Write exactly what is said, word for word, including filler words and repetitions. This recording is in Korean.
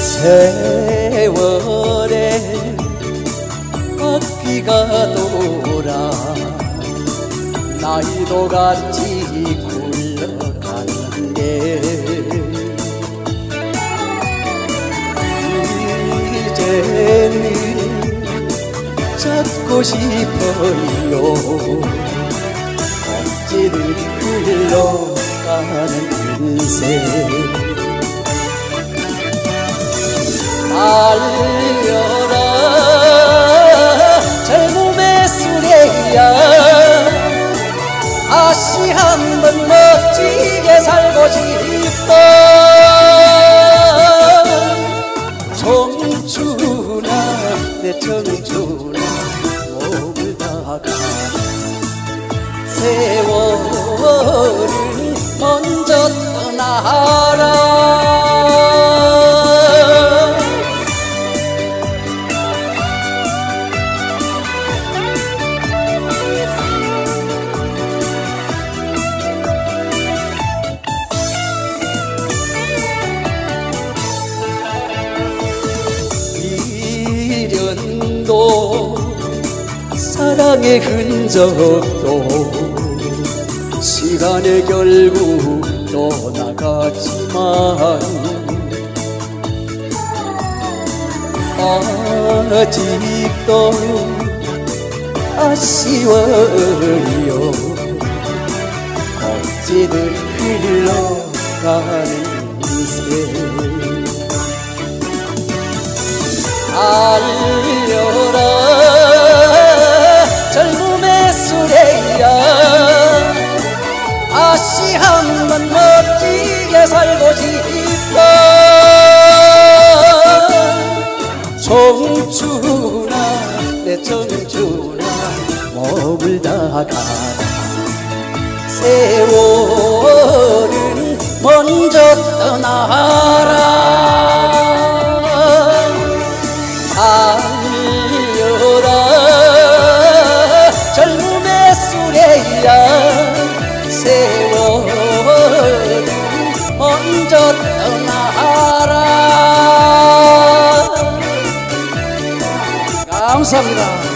세월에 바퀴가 돌아 나이도 같이 굴러가는데 이제는 잡고 싶어요. 어찌든 흘러가는 인생 달려라 젊음의 수레야 다시 한번 멋지게 살고 싶어. 청춘아 내 청춘아 몸을 다가 세월은 먼저 떠나라. 미련도 사랑의 흔적도 시간에 결국 떠나갔지만 아직도 아쉬워요. 어찌든 흘러가는 인생 달려라 젊음의 수레야 다시 한번 멋지게 살고 싶어. 청춘아 내 청춘아 몸을 다가라. 세월은 먼저 떠나라. 달려라 젊음의 수레야 세월은 먼저 떠나라. 감사합니다.